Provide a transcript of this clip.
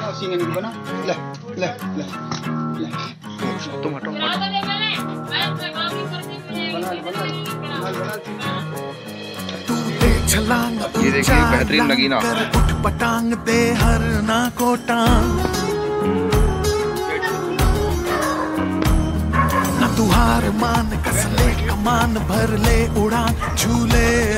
Scene नहीं बना। ले ले ले ले तुम हटो बना बना बना। ये देखिए बेहतरीन नगीना। उठ पटांग दे हर ना को टांग ना तू हार मान कसले कमान भर ले उड़ान झूले